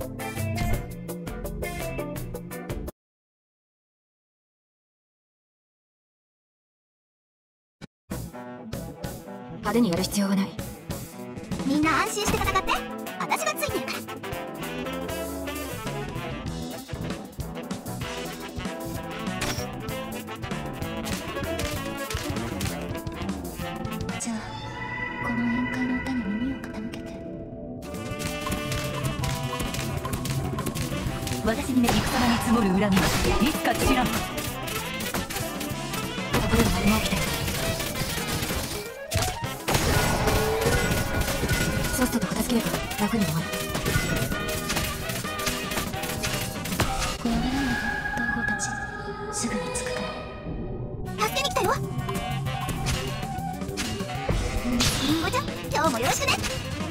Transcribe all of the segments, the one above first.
派手にやる必要はない。 みんな安心して戦って、私がついてるから。じゃあこの宴会の歌に耳を傾けて。 私にね、戦場に積もる恨みはいつか知らん。ここで何も起きてる。さっさと片付ければ楽に終わる。 怖がらないで、同胞たち。すぐに着くから。助けに来たよ。りんごちゃん、今日もよろしくね。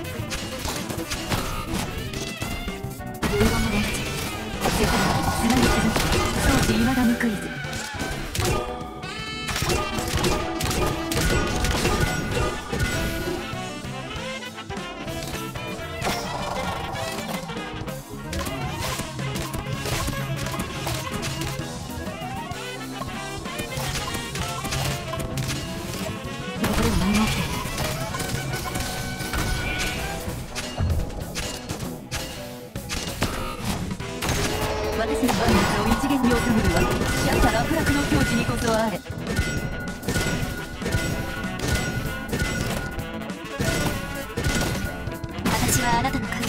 リンゴの出口。 世界につなぎ続け、装置今が報いず。私の万物を一元に収めるはシャッター楽々の境地にこそあれ。 私はあなたの影。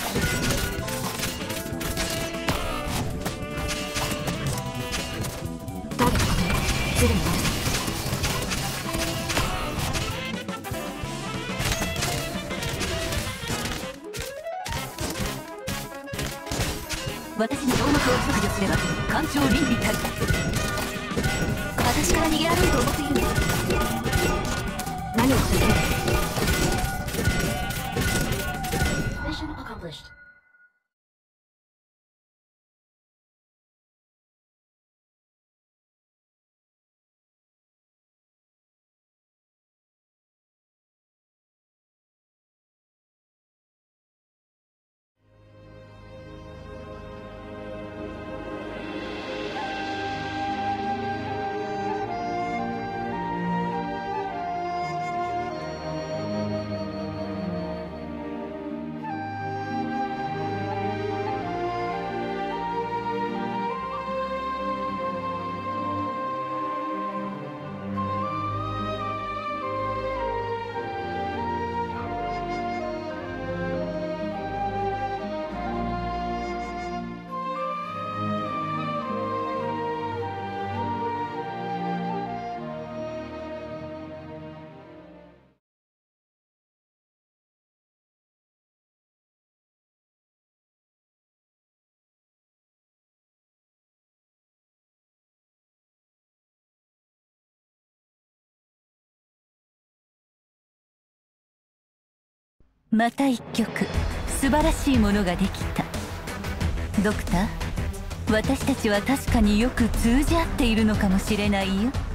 ターゲット確認。すぐに終わる。 私に動脈を削除すれば干渉倫理たる。 私から逃げられると思っているの？ 何をしてるの？ また一曲素晴らしいものができた。ドクター、私たちは確かによく通じ合っているのかもしれないよ。